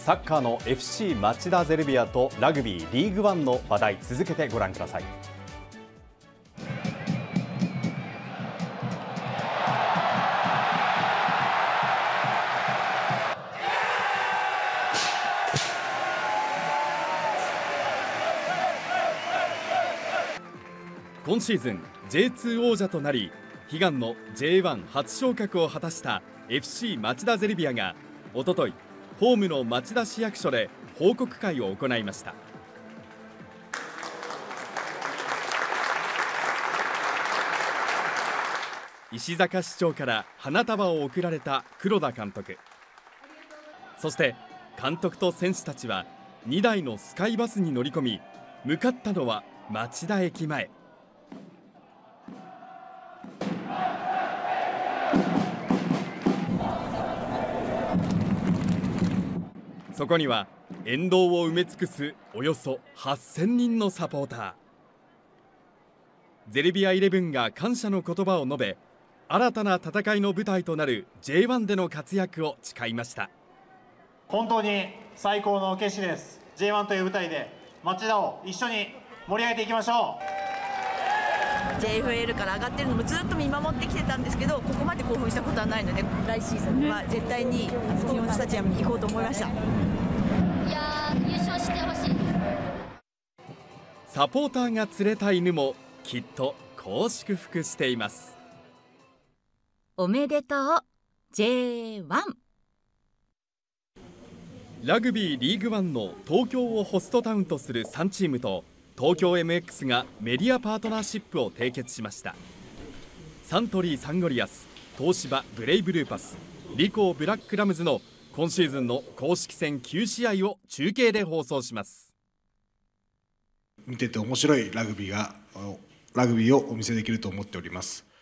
サッカーの FC 町田ゼルビアとラグビーリーグワンの話題、続けてご覧ください。今シーズン J2 王者となり、悲願の J1 初昇格を果たした FC 町田ゼルビアがおととい、ホームの町田市役所で報告会を行いました。石坂市長から花束を贈られた黒田監督、そして監督と選手たちは2台のスカイバスに乗り込み、向かったのは町田駅前。そこには沿道を埋め尽くすおよそ8000人のサポーター。ゼルビアイレブンが感謝の言葉を述べ、新たな戦いの舞台となる J1 での活躍を誓いました。 本当に最高の景色です。 J1 という舞台で町田を一緒に盛り上げていきましょう。 JFL から上がってるのもずっと見守ってきてたんですけど、ここまで興奮したことはないので、来シーズンは絶対に日本スタジアムに行こうと思いました。 いやー、優勝してほしい。 サポーターが連れた犬もきっとこう祝福しています。 おめでとう J1。 ラグビーリーグワンの東京をホストタウンとする3チームと東京 MX がメディアパートナーシップを締結しました。サントリーサンゴリアス、東芝ブレイブルーパス、リコーブラックラムズの今シーズンの公式戦9試合を中継で放送します。 見てて面白いラグビーをお見せできると思っております。